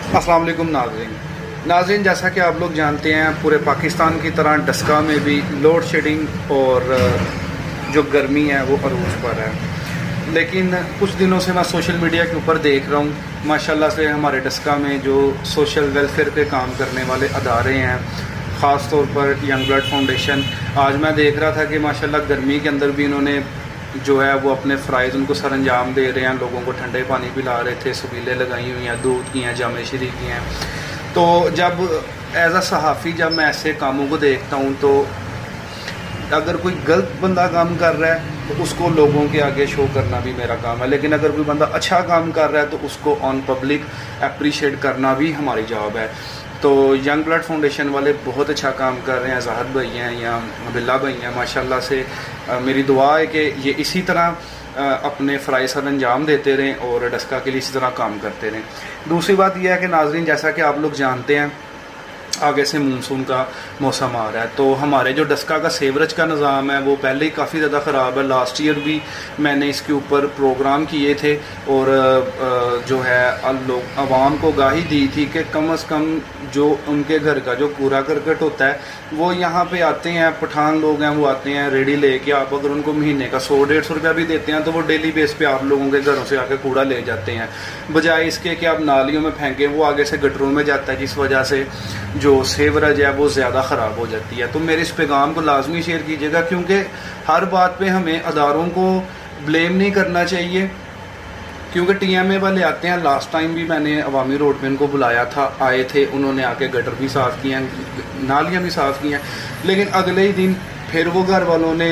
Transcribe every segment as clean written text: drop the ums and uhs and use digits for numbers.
अस्सलाम वालेकुम नाज़रीन, जैसा कि आप लोग जानते हैं पूरे पाकिस्तान की तरह डस्का में भी लोड शेडिंग और जो गर्मी है वो अरूज पर है। लेकिन कुछ दिनों से मैं सोशल मीडिया के ऊपर देख रहा हूँ माशाल्लाह से हमारे डस्का में जो सोशल वेलफेयर पे काम करने वाले अदारे हैं, ख़ास तौर पर यंग ब्लड फाउंडेशन, आज मैं देख रहा था कि माशाल्लाह गर्मी के अंदर भी इन्होंने जो है वो अपने फ़राइज़ उनको सर अंजाम दे रहे हैं। लोगों को ठंडे पानी पिला रहे थे, सबीलें लगाई हुई हैं, दूध की हैं, जामे शरी की हैं। तो जब एज अ सहाफ़ी जब मैं ऐसे कामों को देखता हूँ तो अगर कोई गलत बंदा काम कर रहा है तो उसको लोगों के आगे शो करना भी मेरा काम है, लेकिन अगर कोई बंदा अच्छा काम कर रहा है तो उसको ऑन पब्लिक अप्रिशिएट करना भी हमारी जॉब है। तो यंग ब्लड फाउंडेशन वाले बहुत अच्छा काम कर रहे हैं। ज़ाहिद भाई हैं या बिल्ला भाई हैं, माशाल्लाह से मेरी दुआ है कि ये इसी तरह अपने फ़राइज़ सर अंजाम देते रहें और डस्का के लिए इसी तरह काम करते रहें। दूसरी बात यह है कि नाज़रीन, जैसा कि आप लोग जानते हैं आगे से मानसून का मौसम आ रहा है, तो हमारे जो डस्का का सेवरेज का निज़ाम है वो पहले ही काफ़ी ज़्यादा ख़राब है। लास्ट ईयर भी मैंने इसके ऊपर प्रोग्राम किए थे और जो है लोग आवाम को आगाही दी थी कि कम से कम जो उनके घर का जो कूड़ा करकट होता है वो यहाँ पे आते हैं, पठान लोग हैं वो आते हैं रेडी लेके, आप अगर उनको महीने का 100-150 रुपया भी देते हैं तो वो डेली बेस पे आप लोगों के घरों से आके कूड़ा ले जाते हैं, बजाय इसके कि आप नालियों में फेंकें। वो आगे से गटरों में जाता है जिस वजह से जो सेवरेज है वो ज़्यादा ख़राब हो जाती है। तो मेरे इस पैगाम को लाजमी शेयर कीजिएगा, क्योंकि हर बात पे हमें अदारों को ब्लेम नहीं करना चाहिए, क्योंकि TMA वाले आते हैं। लास्ट टाइम भी मैंने अवामी रोड पे उनको बुलाया था, आए थे, उन्होंने आके गटर भी साफ़ किए हैं, नालियाँ भी साफ़ की हैं, लेकिन अगले ही दिन फिर वो घर वालों ने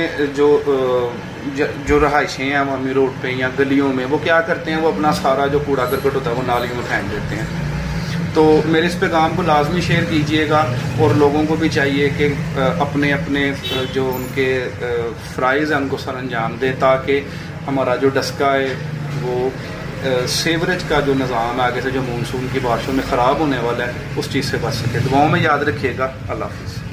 जो रहायशें हैं अवामी रोड पे या गलियों में, वो क्या करते हैं, वो अपना सारा जो कूड़ा करकट होता है वो नालियों में फेंक देते हैं। तो मेरे इस पैगाम को लाजमी शेयर कीजिएगा और लोगों को भी चाहिए कि अपने अपने जो उनके फ़राइज़ हैं उनको सर अंजाम दें, ताकि हमारा जो डस्का है वो सेवरेज का जो निज़ाम है आगे से जो मानसून की बारिशों में ख़राब होने वाला है उस चीज़ से बच सके। दुआओं में याद रखिएगा। अल्लाह हाफ़िज़।